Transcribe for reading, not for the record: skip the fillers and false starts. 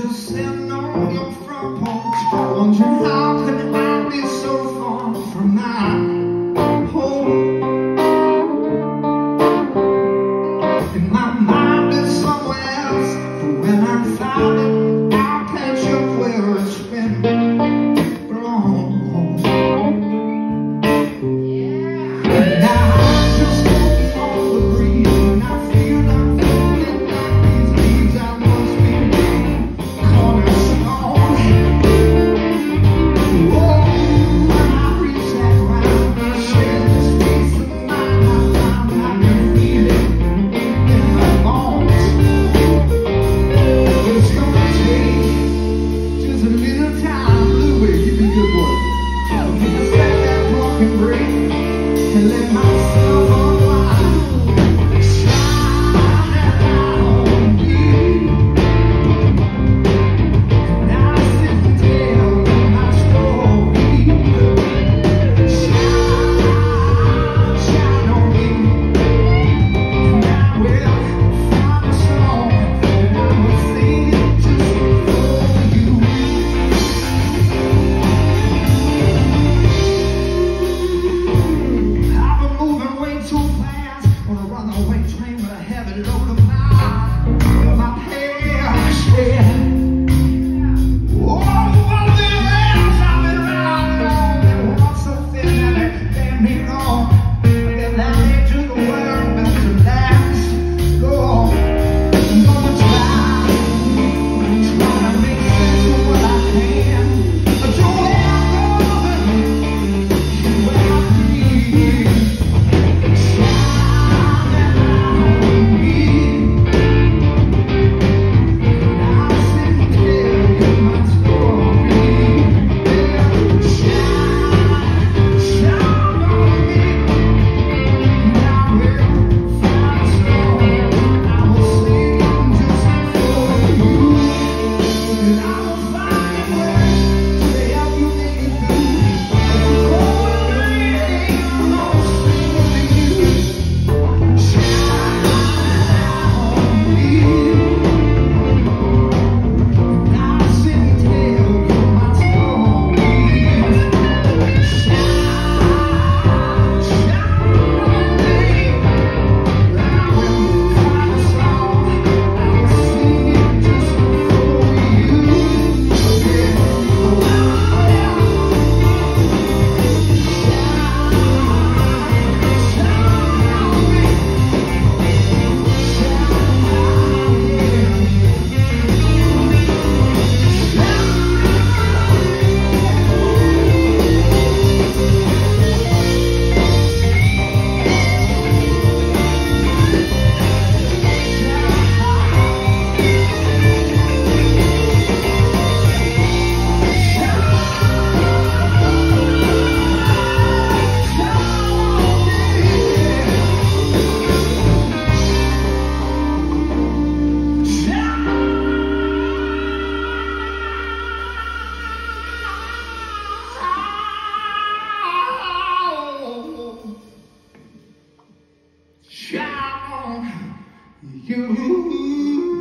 just sitting on your front porch, wondering how could I be so far from my home. And my mind is somewhere else, but when I find it, I'll catch up where it's been blown home. And I just hope off the breeze, and I feel like falling like these leaves. I must be cornerstone. Oh, when I reach that ground, share this peace of mind I found. I can feel it in my bones. It's gonna take just a little time. Louis, give me a good one. Just let that broken break and let myself unwind. Shine on me, and I sit and tell you my story. Shine on me, and I will find a song, and I will sing it just for you. I've been moving way too fast on a runaway train with a heavy load of my hair. Oh, all the rails I've been riding on, and what's so thin that it can't be long. I get that way to the world, but to last, go on. I'm gonna try to make sense of what I can. But you're where I'm going, and where I feel. Shine on you.